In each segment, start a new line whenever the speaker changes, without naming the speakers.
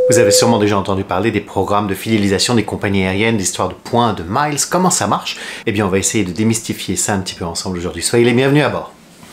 Vous avez sûrement déjà entendu parler des programmes de fidélisation des compagnies aériennes, d'histoires de points, de miles, comment ça marche? Eh bien, on va essayer de démystifier ça un petit peu ensemble aujourd'hui. Soyez les bienvenus à bord.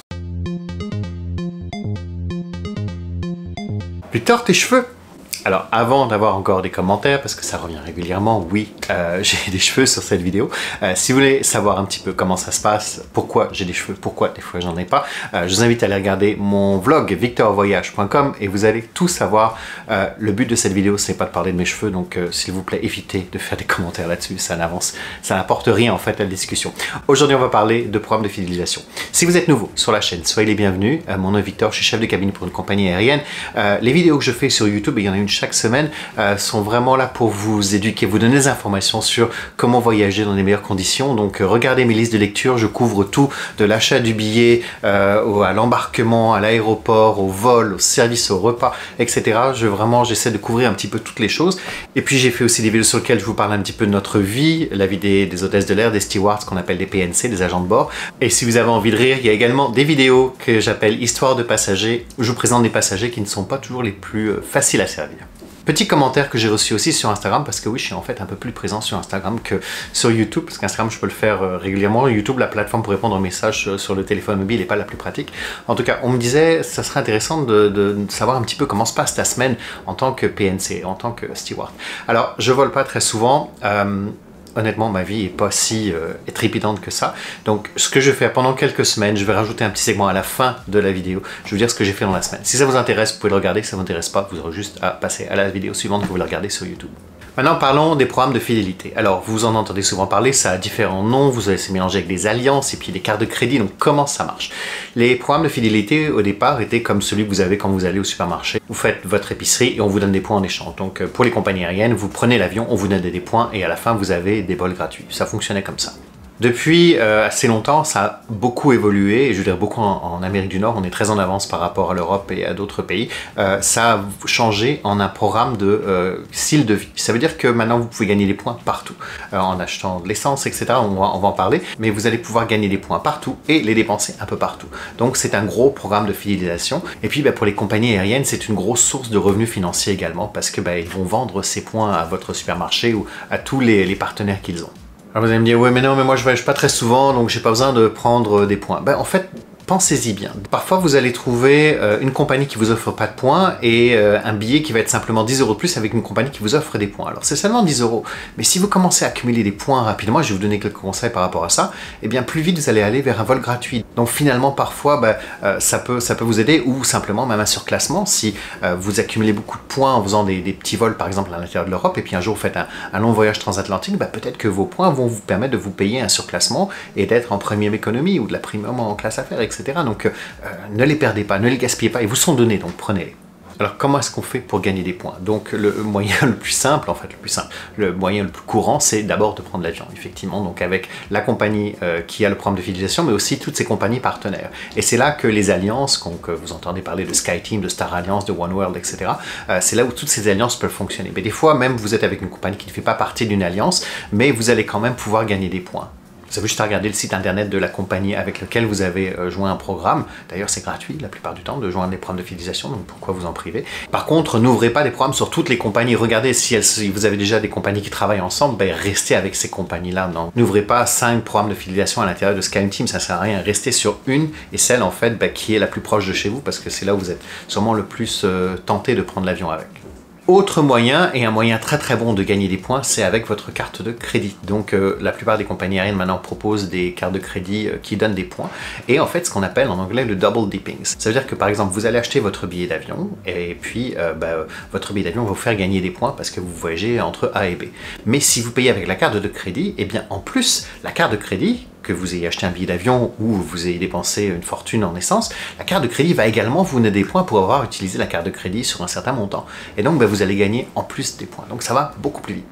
Victor, tes cheveux? Alors, avant d'avoir encore des commentaires, parce que ça revient régulièrement, oui, j'ai des cheveux sur cette vidéo. Si vous voulez savoir un petit peu comment ça se passe, pourquoi j'ai des cheveux, pourquoi des fois j'en ai pas, je vous invite à aller regarder mon vlog victorvoyage.com et vous allez tout savoir. Le but de cette vidéo, c'est pas de parler de mes cheveux, donc s'il vous plaît, évitez de faire des commentaires là-dessus, ça n'apporte rien en fait à la discussion. Aujourd'hui, on va parler de programmes de fidélisation. Si vous êtes nouveau sur la chaîne, soyez les bienvenus. Mon nom est Victor, je suis chef de cabine pour une compagnie aérienne. Les vidéos que je fais sur YouTube, il y en a une chaque semaine, sont vraiment là pour vous éduquer, vous donner des informations sur comment voyager dans les meilleures conditions. Donc regardez mes listes de lecture, je couvre tout de l'achat du billet à l'embarquement, à l'aéroport, au vol, au service, au repas, etc. J'essaie de couvrir un petit peu toutes les choses. Et puis j'ai fait aussi des vidéos sur lesquelles je vous parle un petit peu de notre vie, la vie des hôtesses de l'air, des stewards, ce qu'on appelle des PNC, des agents de bord. Et si vous avez envie de rire, il y a également des vidéos que j'appelle Histoire de passagers, où je vous présente des passagers qui ne sont pas toujours les plus faciles à servir. Petit commentaire que j'ai reçu aussi sur Instagram, parce que oui, je suis en fait un peu plus présent sur Instagram que sur YouTube, parce qu'Instagram, je peux le faire régulièrement. YouTube, la plateforme pour répondre aux messages sur le téléphone mobile n'est pas la plus pratique. En tout cas, on me disait, ça serait intéressant de savoir un petit peu comment se passe ta semaine en tant que PNC, en tant que steward. Alors, je vole pas très souvent. Honnêtement, ma vie n'est pas si trépidante que ça. Donc, ce que je fais pendant quelques semaines, je vais rajouter un petit segment à la fin de la vidéo. Je vais vous dire ce que j'ai fait dans la semaine. Si ça vous intéresse, vous pouvez le regarder. Si ça ne vous intéresse pas, vous aurez juste à passer à la vidéo suivante que vous la regardez sur YouTube. Maintenant, parlons des programmes de fidélité. Alors, vous en entendez souvent parler, ça a différents noms, vous allez se mélanger avec des alliances et puis des cartes de crédit, donc comment ça marche? Les programmes de fidélité, au départ, étaient comme celui que vous avez quand vous allez au supermarché. Vous faites votre épicerie et on vous donne des points en échange. Donc, pour les compagnies aériennes, vous prenez l'avion, on vous donne des points et à la fin, vous avez des vols gratuits. Ça fonctionnait comme ça. Depuis assez longtemps, ça a beaucoup évolué, et je veux dire beaucoup en Amérique du Nord, on est très en avance par rapport à l'Europe et à d'autres pays. Ça a changé en un programme de style de vie. Ça veut dire que maintenant vous pouvez gagner des points partout, en achetant de l'essence, etc. On va en parler, mais vous allez pouvoir gagner des points partout et les dépenser un peu partout. Donc c'est un gros programme de fidélisation. Et puis pour les compagnies aériennes, c'est une grosse source de revenus financiers également, parce que ils vont vendre ces points à votre supermarché ou à tous les partenaires qu'ils ont. Alors vous allez me dire, ouais mais non, mais moi je voyage pas très souvent, donc j'ai pas besoin de prendre des points. En fait, pensez-y bien. Parfois, vous allez trouver une compagnie qui vous offre pas de points et un billet qui va être simplement 10 € de plus avec une compagnie qui vous offre des points. Alors, c'est seulement 10 €. Mais si vous commencez à accumuler des points rapidement, je vais vous donner quelques conseils par rapport à ça, et bien plus vite vous allez aller vers un vol gratuit. Donc finalement, parfois, ça peut vous aider, ou simplement même un surclassement. Si vous accumulez beaucoup de points en faisant des petits vols, par exemple, à l'intérieur de l'Europe, et puis un jour vous faites un long voyage transatlantique, peut-être que vos points vont vous permettre de vous payer un surclassement et d'être en premium économie ou de la premium en classe affaires, etc. Donc ne les perdez pas, ne les gaspillez pas, ils vous sont donnés, donc prenez-les. Alors comment est-ce qu'on fait pour gagner des points? Donc le moyen le plus simple, le moyen le plus courant, c'est d'abord de prendre l'avion, effectivement, donc avec la compagnie qui a le programme de fidélisation, mais aussi toutes ces compagnies partenaires. Et c'est là que les alliances, que vous entendez parler de SkyTeam, de Star Alliance, de One World, etc., c'est là où toutes ces alliances peuvent fonctionner. Mais des fois, même vous êtes avec une compagnie qui ne fait pas partie d'une alliance, mais vous allez quand même pouvoir gagner des points. Vous avez juste à regarder le site internet de la compagnie avec laquelle vous avez joint un programme. D'ailleurs, c'est gratuit la plupart du temps de joindre des programmes de fidélisation, donc pourquoi vous en priver? Par contre, n'ouvrez pas des programmes sur toutes les compagnies. Regardez si vous avez déjà des compagnies qui travaillent ensemble, restez avec ces compagnies-là. N'ouvrez pas 5 programmes de fidélisation à l'intérieur de SkyTeam, ça ne sert à rien. Restez sur une et celle en fait qui est la plus proche de chez vous, parce que c'est là où vous êtes sûrement le plus tenté de prendre l'avion avec. Autre moyen, et un moyen très très bon de gagner des points, c'est avec votre carte de crédit. Donc la plupart des compagnies aériennes maintenant proposent des cartes de crédit qui donnent des points. Et en fait, ce qu'on appelle en anglais le double dipping. Ça veut dire que par exemple, vous allez acheter votre billet d'avion, et puis votre billet d'avion va vous faire gagner des points parce que vous voyagez entre A et B. Mais si vous payez avec la carte de crédit, et bien en plus, la carte de crédit, que vous ayez acheté un billet d'avion ou vous ayez dépensé une fortune en essence, la carte de crédit va également vous donner des points pour avoir utilisé la carte de crédit sur un certain montant. Et donc vous allez gagner en plus des points. Donc ça va beaucoup plus vite.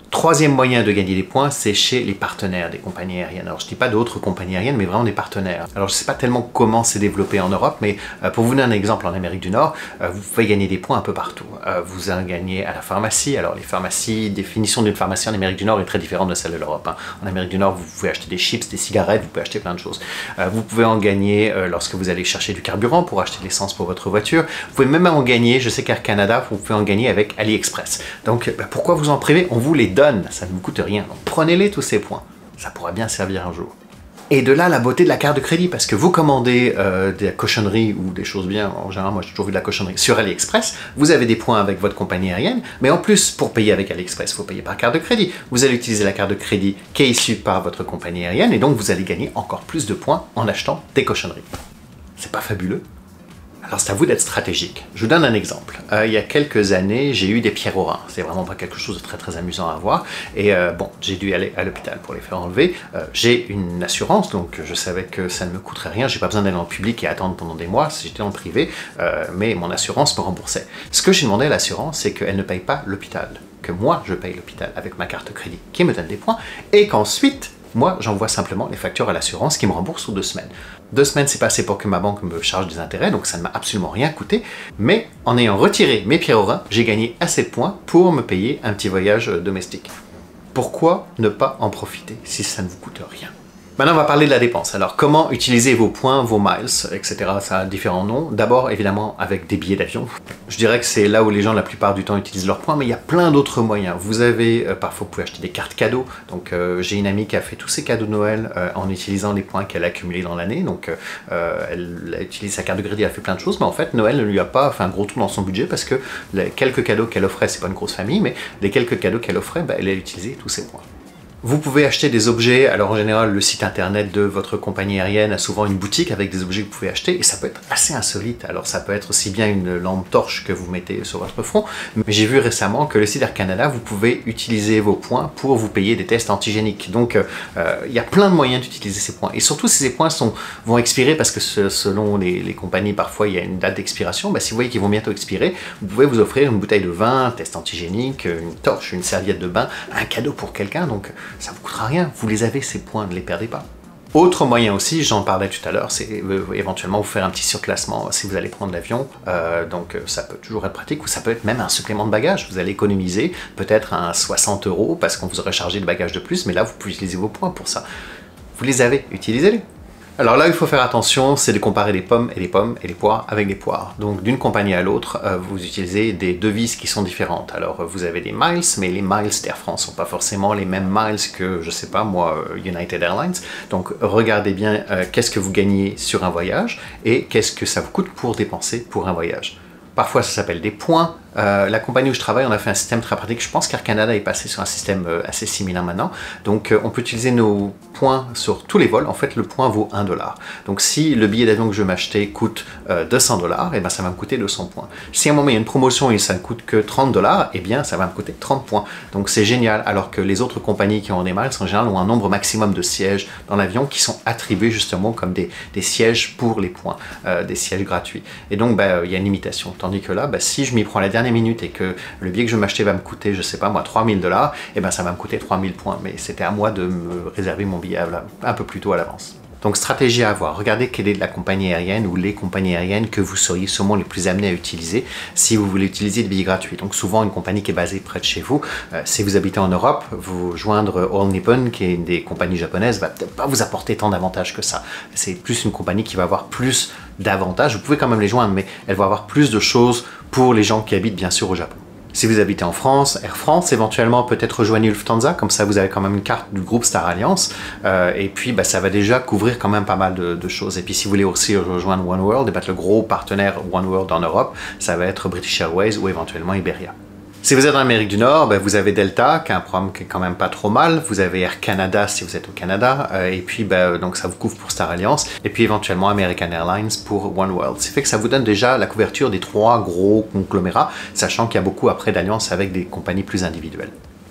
Troisième moyen de gagner des points, c'est chez les partenaires des compagnies aériennes. Alors je ne dis pas d'autres compagnies aériennes, mais vraiment des partenaires. Alors je ne sais pas tellement comment c'est développé en Europe, mais pour vous donner un exemple, en Amérique du Nord, vous pouvez gagner des points un peu partout. Vous en gagnez à la pharmacie. Alors les pharmacies, définition d'une pharmacie en Amérique du Nord est très différente de celle de l'Europe. En Amérique du Nord, vous pouvez acheter des chips, des cigarettes, vous pouvez acheter plein de choses. Vous pouvez en gagner lorsque vous allez chercher du carburant pour acheter de l'essence pour votre voiture. Vous pouvez même en gagner, je sais qu'Air Canada, vous pouvez en gagner avec AliExpress. Donc pourquoi vous en priver? On vous les donne, ça ne vous coûte rien. Donc prenez-les tous ces points, ça pourra bien servir un jour. Et de là la beauté de la carte de crédit, parce que vous commandez des cochonneries ou des choses bien, en général moi j'ai toujours vu de la cochonnerie sur AliExpress, vous avez des points avec votre compagnie aérienne, mais en plus pour payer avec AliExpress, il faut payer par carte de crédit. Vous allez utiliser la carte de crédit qui est issue par votre compagnie aérienne et donc vous allez gagner encore plus de points en achetant des cochonneries. C'est pas fabuleux? Alors c'est à vous d'être stratégique. Je vous donne un exemple. Il y a quelques années, j'ai eu des pierres au rein. C'est vraiment pas quelque chose de très amusant à voir. Et bon, j'ai dû aller à l'hôpital pour les faire enlever. J'ai une assurance, donc je savais que ça ne me coûterait rien. J'ai pas besoin d'aller en public et attendre pendant des mois si j'étais en privé. Mais mon assurance me remboursait. Ce que j'ai demandé à l'assurance, c'est qu'elle ne paye pas l'hôpital. Que moi, je paye l'hôpital avec ma carte de crédit qui me donne des points. Et qu'ensuite, moi, j'envoie simplement les factures à l'assurance qui me rembourse sous 2 semaines. 2 semaines, c'est pas assez pour que ma banque me charge des intérêts, donc ça ne m'a absolument rien coûté. Mais en ayant retiré mes pierres au rein, j'ai gagné assez de points pour me payer un petit voyage domestique. Pourquoi ne pas en profiter si ça ne vous coûte rien? Maintenant, on va parler de la dépense. Alors, comment utiliser vos points, vos miles, etc. Ça a différents noms. D'abord, évidemment, avec des billets d'avion. Je dirais que c'est là où les gens, la plupart du temps, utilisent leurs points, mais il y a plein d'autres moyens. Vous avez, parfois, vous pouvez acheter des cartes cadeaux. Donc, j'ai une amie qui a fait tous ses cadeaux de Noël en utilisant les points qu'elle a accumulés dans l'année. Donc, elle a utilisé sa carte de crédit, elle a fait plein de choses, mais en fait, Noël ne lui a pas fait un gros trou dans son budget parce que les quelques cadeaux qu'elle offrait, c'est pas une grosse famille, mais les quelques cadeaux qu'elle offrait, elle a utilisé tous ses points. Vous pouvez acheter des objets, alors en général le site internet de votre compagnie aérienne a souvent une boutique avec des objets que vous pouvez acheter et ça peut être assez insolite. Alors ça peut être aussi bien une lampe torche que vous mettez sur votre front, mais j'ai vu récemment que le site Air Canada, vous pouvez utiliser vos points pour vous payer des tests antigéniques. Donc il y a plein de moyens d'utiliser ces points. Et surtout si ces points vont expirer parce que selon les compagnies, parfois il y a une date d'expiration, si vous voyez qu'ils vont bientôt expirer, vous pouvez vous offrir une bouteille de vin, un test antigénique, une torche, une serviette de bain, un cadeau pour quelqu'un. Donc ça vous coûtera rien, vous les avez ces points, ne les perdez pas. Autre moyen aussi, j'en parlais tout à l'heure, c'est éventuellement vous faire un petit surclassement si vous allez prendre l'avion, donc ça peut toujours être pratique, ou ça peut être même un supplément de bagages, vous allez économiser peut-être un 60 € parce qu'on vous aurait chargé de bagages de plus, mais là vous pouvez utiliser vos points pour ça. Vous les avez, utilisez-les. Alors là, il faut faire attention, c'est de comparer les pommes et les pommes et les poires avec des poires. Donc d'une compagnie à l'autre, vous utilisez des devises qui sont différentes. Alors vous avez des miles, mais les miles d'Air France ne sont pas forcément les mêmes miles que, je sais pas moi, United Airlines. Donc regardez bien qu'est-ce que vous gagnez sur un voyage et qu'est-ce que ça vous coûte pour dépenser pour un voyage. Parfois ça s'appelle des points. La compagnie où je travaille, on a fait un système très pratique. Je pense qu'Air Canada est passé sur un système assez similaire maintenant. Donc on peut utiliser nos points sur tous les vols. En fait, le point vaut 1 $. Donc si le billet d'avion que je vais m'acheter coûte 200 $, et ben ça va me coûter 200 points. Si à un moment il y a une promotion et ça ne coûte que 30 $, et bien ça va me coûter 30 points. Donc c'est génial. Alors que les autres compagnies qui ont des miles, en général, ont un nombre maximum de sièges dans l'avion qui sont attribués justement comme des sièges pour les points, des sièges gratuits. Et donc il y a une limitation. Tandis que là, si je m'y prends la dernière minute et que le billet que je vais m'acheter va me coûter, je sais pas moi, 3000 $, et ben ça va me coûter 3000 points. Mais c'était à moi de me réserver mon billet un peu plus tôt à l'avance. Donc stratégie à avoir, regardez quelle est la compagnie aérienne ou les compagnies aériennes que vous seriez sûrement les plus amenés à utiliser si vous voulez utiliser des billets gratuits. Donc souvent une compagnie qui est basée près de chez vous, si vous habitez en Europe, vous joindre All Nippon, qui est une des compagnies japonaises, va peut-être pas vous apporter tant d'avantages que ça. C'est plus une compagnie qui va avoir plus d'avantages, vous pouvez quand même les joindre, mais elle va avoir plus de choses pour les gens qui habitent bien sûr au Japon. Si vous habitez en France, Air France, éventuellement peut-être rejoignez Lufthansa, comme ça vous avez quand même une carte du groupe Star Alliance, et puis ça va déjà couvrir quand même pas mal de choses. Et puis si vous voulez aussi rejoindre One World, le gros partenaire One World en Europe, ça va être British Airways ou éventuellement Iberia. Si vous êtes en Amérique du Nord, vous avez Delta, qui a un programme qui est quand même pas trop mal. Vous avez Air Canada si vous êtes au Canada. Et puis, donc ça vous couvre pour Star Alliance. Et puis éventuellement American Airlines pour One World. Ce qui fait que ça vous donne déjà la couverture des 3 gros conglomérats, sachant qu'il y a beaucoup après d'alliances avec des compagnies plus individuelles.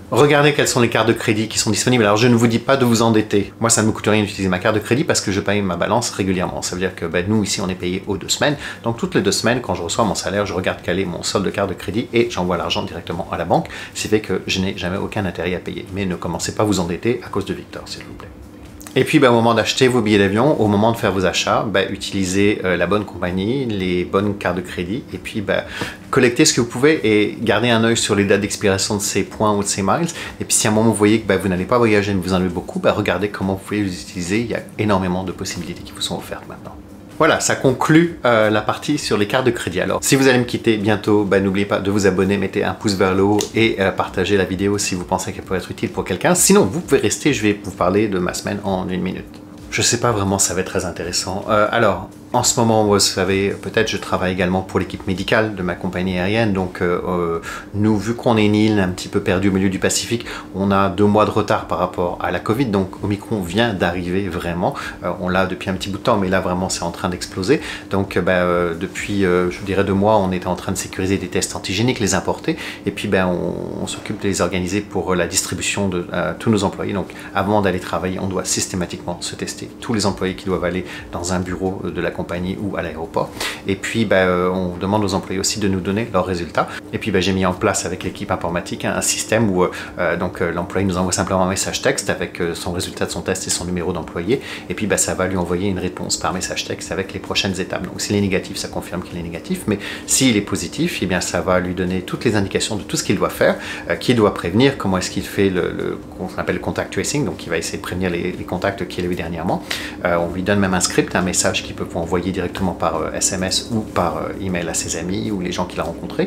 Regardez quelles sont les cartes de crédit qui sont disponibles. Alors je ne vous dis pas de vous endetter. Moi ça ne me coûte rien d'utiliser ma carte de crédit parce que je paye ma balance régulièrement. Ça veut dire que nous ici on est payé aux 2 semaines. Donc toutes les 2 semaines quand je reçois mon salaire, je regarde quel est mon solde de carte de crédit et j'envoie l'argent directement à la banque. Ce qui fait que je n'ai jamais aucun intérêt à payer. Mais ne commencez pas à vous endetter à cause de Victor s'il vous plaît. Et puis au moment d'acheter vos billets d'avion, au moment de faire vos achats, utilisez la bonne compagnie, les bonnes cartes de crédit, et puis collectez ce que vous pouvez et gardez un œil sur les dates d'expiration de ces points ou de ces miles. Et puis si à un moment vous voyez que vous n'allez pas voyager mais vous en avez beaucoup, regardez comment vous pouvez les utiliser. Il y a énormément de possibilités qui vous sont offertes maintenant. Voilà, ça conclut la partie sur les cartes de crédit. Alors, si vous allez me quitter bientôt, n'oubliez pas de vous abonner, mettez un pouce vers le haut et partagez la vidéo si vous pensez qu'elle pourrait être utile pour quelqu'un. Sinon, vous pouvez rester, je vais vous parler de ma semaine en 1 minute. Je sais pas vraiment, ça va être très intéressant. Alors, en ce moment, vous savez, peut-être je travaille également pour l'équipe médicale de ma compagnie aérienne. Donc, nous, vu qu'on est une île un petit peu perdue au milieu du Pacifique, on a 2 mois de retard par rapport à la Covid. Donc, Omicron vient d'arriver vraiment. On l'a depuis un petit bout de temps, mais là, vraiment, c'est en train d'exploser. Donc, depuis, je dirais 2 mois, on était en train de sécuriser des tests antigéniques, les importer. Et puis, on s'occupe de les organiser pour la distribution de tous nos employés. Donc, avant d'aller travailler, on doit systématiquement se tester. Tous les employés qui doivent aller dans un bureau de la compagnie ou à l'aéroport. Et puis, on demande aux employés aussi de nous donner leurs résultats. Et puis, j'ai mis en place avec l'équipe informatique un système où l'employé nous envoie simplement un message texte avec son résultat de son test et son numéro d'employé. Et puis, ça va lui envoyer une réponse par message texte avec les prochaines étapes. Donc, s'il est négatif, ça confirme qu'il est négatif. Mais s'il est positif, eh bien, ça va lui donner toutes les indications de tout ce qu'il doit faire, qui doit prévenir, comment est-ce qu'il fait qu'on appelle le contact tracing. Donc, il va essayer de prévenir les contacts qu'il a eu dernièrement. On lui donne même un script, un message qu'il peut envoyer directement par SMS ou par email à ses amis ou les gens qu'il a rencontrés.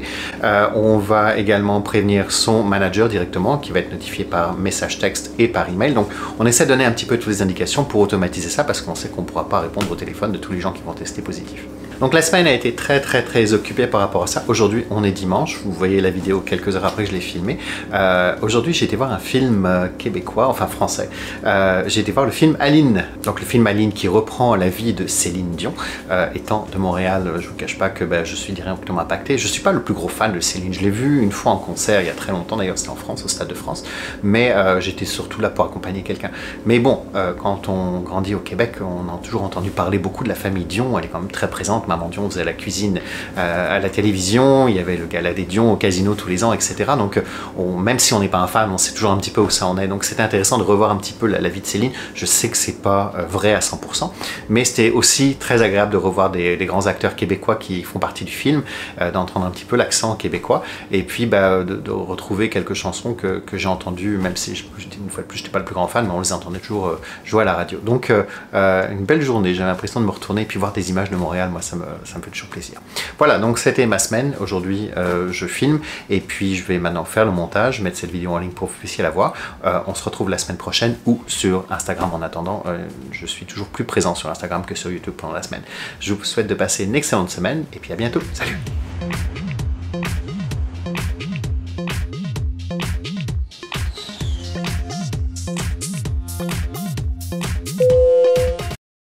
On va également prévenir son manager directement qui va être notifié par message texte et par email. Donc on essaie de donner un petit peu toutes les indications pour automatiser ça parce qu'on sait qu'on ne pourra pas répondre au téléphone de tous les gens qui vont tester positif. Donc la semaine a été très occupée par rapport à ça. Aujourd'hui, on est dimanche. Vous voyez la vidéo quelques heures après que je l'ai filmée. Aujourd'hui, j'ai été voir un film québécois, enfin français. J'ai été voir le film Aline. Donc le film Aline qui reprend la vie de Céline Dion. Étant de Montréal, je ne vous cache pas que je suis directement impacté. Je ne suis pas le plus gros fan de Céline. Je l'ai vu une fois en concert il y a très longtemps. D'ailleurs, c'était en France, au Stade de France. Mais j'étais surtout là pour accompagner quelqu'un. Mais bon, quand on grandit au Québec, on a toujours entendu parler beaucoup de la famille Dion. Elle est quand même très présente. Maman Dion faisait la cuisine à la télévision, il y avait le gala des Dion au casino tous les ans, etc. Donc même si on n'est pas un fan, on sait toujours un petit peu où ça en est. Donc c'était intéressant de revoir un petit peu la vie de Céline. Je sais que c'est pas vrai à 100%, mais c'était aussi très agréable de revoir des grands acteurs québécois qui font partie du film, d'entendre un petit peu l'accent québécois, et puis de retrouver quelques chansons que j'ai entendues, même si une fois de plus, je n'étais pas le plus grand fan, mais on les entendait toujours jouer à la radio. Donc une belle journée, j'ai l'impression de me retourner et puis voir des images de Montréal, moi ça me fait toujours plaisir. Voilà, donc c'était ma semaine. Aujourd'hui, je filme et puis je vais maintenant faire le montage, mettre cette vidéo en ligne pour que vous puissiez la voir. On se retrouve la semaine prochaine ou sur Instagram en attendant. Je suis toujours plus présent sur Instagram que sur YouTube pendant la semaine. Je vous souhaite de passer une excellente semaine et puis à bientôt. Salut!